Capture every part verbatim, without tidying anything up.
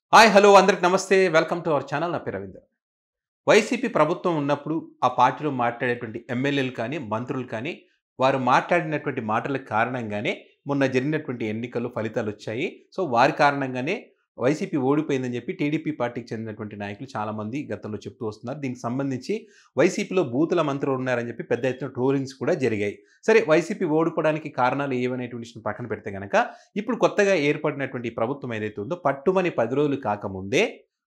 Hi hello అందరికి నమస్తే welcome to our channel. నా పేరు రవీంద్ర. వైసీపీ ప్రభుత్వం ఉన్నప్పుడు ఆ పార్టీలో మాట్లాడేటువంటి ఎమ్మెల్యేలు కానీ మంత్రులు కానీ వారు మాట్లాడినటువంటి మాటల కారణంగానే మొన్న జరిగినటువంటి ఎన్నికల్లో ఫలితాలు వచ్చాయి. సో వారి కారణంగానే వైసీపీ ఓడిపోయిందని చెప్పి టీడీపీ పార్టీకి చెందినటువంటి నాయకులు చాలామంది గతంలో చెప్తూ వస్తున్నారు. దీనికి సంబంధించి వైసీపీలో బూతుల మంత్రులు ఉన్నారని చెప్పి పెద్ద ఎత్తున ట్రోలింగ్స్ కూడా జరిగాయి. సరే, వైసీపీ ఓడిపోవడానికి కారణాలు ఏవనేటువంటి విషయం పక్కన పెడితే కనుక ఇప్పుడు కొత్తగా ఏర్పడినటువంటి ప్రభుత్వం ఏదైతే ఉందో పట్టుమని పది రోజులు కాకముందే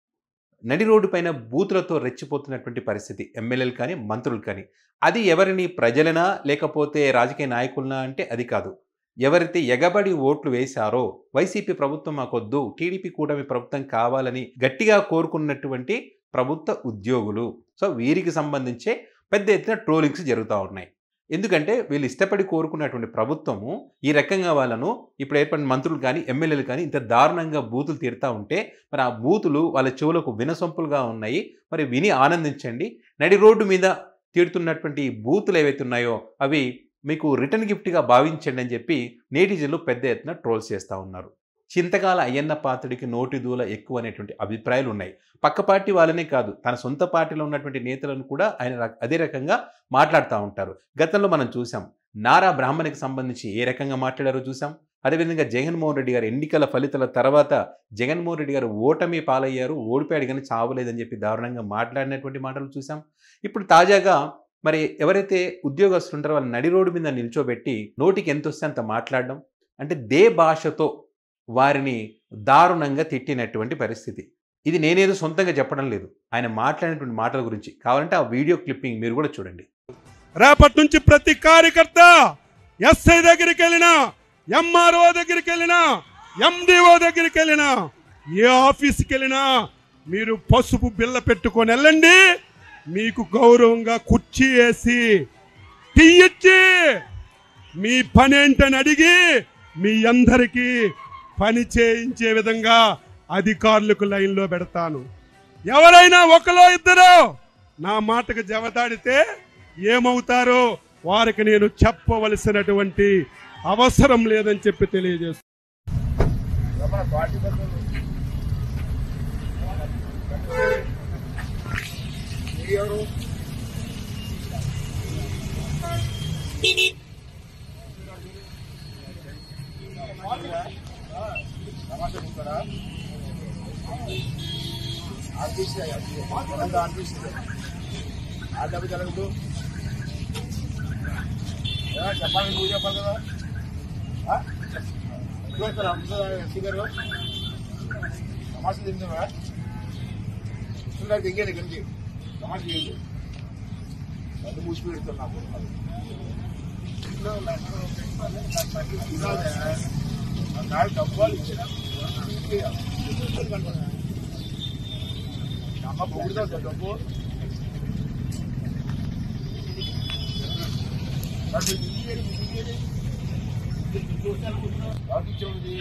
నడి రోడ్డు పైన బూతులతో రెచ్చిపోతున్నటువంటి పరిస్థితి ఎమ్మెల్యేలు కానీ మంత్రులు కానీ. అది ఎవరిని, ప్రజలనా లేకపోతే రాజకీయ నాయకులనా అంటే అది కాదు. ఎవరైతే ఎగబడి ఓట్లు వేశారో వైసీపీ ప్రభుత్వం మాకొద్దు, టీడీపీ కూటమి ప్రభుత్వం కావాలని గట్టిగా కోరుకున్నటువంటి ప్రభుత్వ ఉద్యోగులు. సో వీరికి సంబంధించే పెద్ద ఎత్తున ట్రోలింగ్స్ జరుగుతూ ఉన్నాయి. ఎందుకంటే వీళ్ళు ఇష్టపడి కోరుకున్నటువంటి ప్రభుత్వము ఈ రకంగా వాళ్ళను ఇప్పుడు ఏర్పడిన మంత్రులు కానీ ఎమ్మెల్యేలు కానీ ఇంత దారుణంగా బూతులు తీరుతూ ఉంటే మరి ఆ బూతులు వాళ్ళ చెవులకు వినసొంపులుగా ఉన్నాయి. మరి విని ఆనందించండి. నడి రోడ్డు మీద తీరుతున్నటువంటి బూతులు ఏవైతే ఉన్నాయో అవి మీకు రిటర్న్ గిఫ్ట్గా భావించండి అని చెప్పి నేటిజన్లు పెద్ద ఎత్తున ట్రోల్స్ చేస్తూ ఉన్నారు. చింతకాల అయ్యన్న పాత్రుడికి నోటి దూల ఎక్కువ అనేటువంటి అభిప్రాయాలు ఉన్నాయి. పక్క పార్టీ వాళ్ళనే కాదు, తన సొంత పార్టీలో ఉన్నటువంటి నేతలను కూడా ఆయన అదే రకంగా మాట్లాడుతూ ఉంటారు. గతంలో మనం చూసాం, నారా బ్రాహ్మణికి సంబంధించి ఏ రకంగా మాట్లాడారో చూసాం. అదేవిధంగా జగన్మోహన్ రెడ్డి గారు ఎన్నికల ఫలితాల తర్వాత జగన్మోహన్ రెడ్డి గారు ఓటమి పాలయ్యారు, ఓడిపోయాడు కానీ చావలేదని చెప్పి దారుణంగా మాట్లాడినటువంటి మాటలు చూసాం. ఇప్పుడు తాజాగా మరి ఎవరైతే ఉద్యోగస్తులు ఉంటారో వాళ్ళ నడి రోడ్డు మీద నిల్చోబెట్టి నోటికి ఎంత వస్తే అంత మాట్లాడడం, అంటే దే భాషతో వారిని దారుణంగా తిట్టినటువంటి పరిస్థితి. ఇది నేనేదో సొంతంగా చెప్పడం లేదు, ఆయన మాట్లాడినటువంటి మాటల గురించి. కావాలంటే ఆ వీడియో క్లిప్పింగ్ మీరు కూడా చూడండి. రేపటి నుంచి ప్రతి కార్యకర్త ఎస్ఐ దగ్గరికి వెళ్ళినా, ఎంఆర్ఓ దగ్గరికి వెళ్ళినా, ఎండిఓ దగ్గరికి వెళ్ళినా, ఏ ఆఫీస్కి వెళ్ళినా మీరు పసుపు బిల్ల పెట్టుకొని వెళ్ళండి. మీకు గౌరవంగా కుర్చీ వేసి టీ ఇచ్చి మీ పని ఏంటని అడిగి మీ అందరికీ పని చేయించే విధంగా అధికారులకు లైన్లో పెడతాను. ఎవరైనా ఒకలో ఇద్దరు నా మాటకు జవదాడితే ఏమవుతారో వారికి నేను చెప్పవలసినటువంటి అవసరం లేదని చెప్పి తెలియజేస్తాను. చెప్పాలి, నువ్వు చెప్పాలి కదా. సమస్య తింటున్నా దిగేది గంజి సమస్య చేయండి. అది మూసి పెడుతున్నాము. డబ్బాలు ఇచ్చిన అమ్మ పొగుడుతా డబ్బు ఇచ్చేది.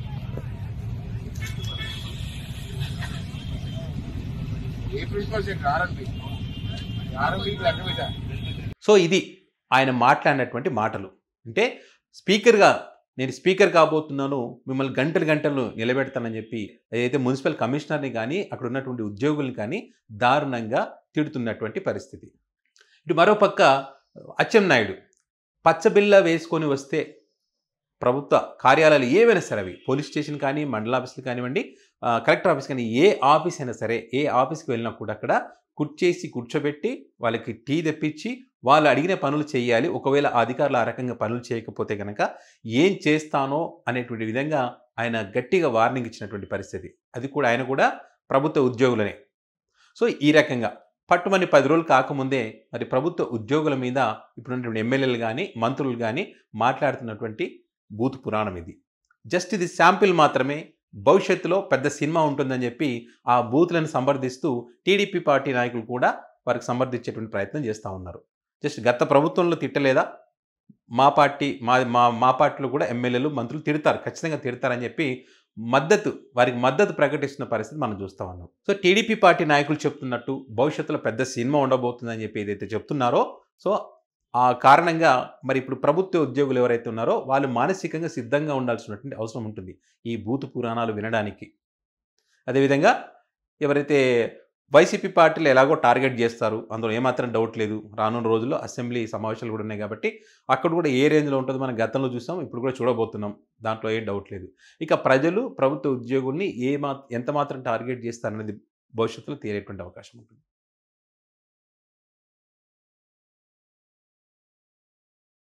ఏ ప్రిన్సిపల్స్ ఆర్ఎంపీ ఆర్ఎంపీకి లెక్క పెట్టా. సో ఇది ఆయన మాట్లాడినటువంటి మాటలు. అంటే స్పీకర్గా నేను స్పీకర్ కాబోతున్నాను, మిమ్మల్ని గంటలు గంటలు నిలబెడతానని చెప్పి ఏదైతే మున్సిపల్ కమిషనర్ని కానీ అక్కడ ఉన్నటువంటి ఉద్యోగుల్ని కానీ దారుణంగా తిడుతున్నటువంటి పరిస్థితి. ఇటు మరోపక్క అచ్చెన్నాయుడు పచ్చబిల్ల వేసుకొని వస్తే ప్రభుత్వ కార్యాలయాలు ఏవైనా సరే, అవి పోలీస్ స్టేషన్ కానీ, మండల ఆఫీసులు కానివ్వండి, కలెక్టర్ ఆఫీస్ కానీ, ఏ ఆఫీస్ అయినా సరే, ఏ ఆఫీస్కి వెళ్ళినా కూడా అక్కడ కుర్చేసి కూర్చోబెట్టి వాళ్ళకి టీ తెప్పించి వాళ్ళు అడిగిన పనులు చేయాలి. ఒకవేళ ఆ అధికారులు ఆ రకంగా పనులు చేయకపోతే కనుక ఏం చేస్తానో అనేటువంటి విధంగా ఆయన గట్టిగా వార్నింగ్ ఇచ్చినటువంటి పరిస్థితి. అది కూడా ఆయన కూడా ప్రభుత్వ ఉద్యోగులనే. సో ఈ రకంగా పట్టుమని పది రోజులు కాకముందే మరి ప్రభుత్వ ఉద్యోగుల మీద ఇప్పుడున్నటువంటి ఎమ్మెల్యేలు కానీ మంత్రులు కానీ మాట్లాడుతున్నటువంటి బూత్ పురాణం ఇది. జస్ట్ ఇది శాంపిల్ మాత్రమే. భవిష్యత్తులో పెద్ద సినిమా ఉంటుందని చెప్పి ఆ బూత్లను సమర్థిస్తూ టీడీపీ పార్టీ నాయకులు కూడా వారికి సమర్థించేటువంటి ప్రయత్నం చేస్తూ ఉన్నారు. జస్ట్ గత ప్రభుత్వంలో తిట్టలేదా, మా పార్టీ మా మా మా పార్టీలో కూడా ఎమ్మెల్యేలు మంత్రులు తిడతారు, ఖచ్చితంగా తిడతారని చెప్పి మద్దతు వారికి మద్దతు ప్రకటిస్తున్న పరిస్థితి మనం చూస్తూ ఉన్నాం. సో టీడీపీ పార్టీ నాయకులు చెప్తున్నట్టు భవిష్యత్తులో పెద్ద సినిమా ఉండబోతుందని చెప్పి ఏదైతే చెప్తున్నారో, సో ఆ కారణంగా మరి ఇప్పుడు ప్రభుత్వ ఉద్యోగులు ఎవరైతే ఉన్నారో వాళ్ళు మానసికంగా సిద్ధంగా ఉండాల్సినటువంటి అవసరం ఉంటుంది ఈ భూత పురాణాలు వినడానికి. అదేవిధంగా ఎవరైతే వైసీపీ పార్టీలు ఎలాగో టార్గెట్ చేస్తారు, అందులో ఏమాత్రం డౌట్ లేదు. రానున్న రోజుల్లో అసెంబ్లీ సమావేశాలు కూడా ఉన్నాయి కాబట్టి అక్కడ కూడా ఏ రేంజ్లో ఉంటుందో మనం గతంలో చూసాం, ఇప్పుడు కూడా చూడబోతున్నాం. దాంట్లో ఏం డౌట్ లేదు. ఇక ప్రజలు ప్రభుత్వ ఉద్యోగుల్ని ఏ మా ఎంత మాత్రం టార్గెట్ చేస్తారనేది భవిష్యత్తులో తేలేటువంటి అవకాశం ఉంటుంది.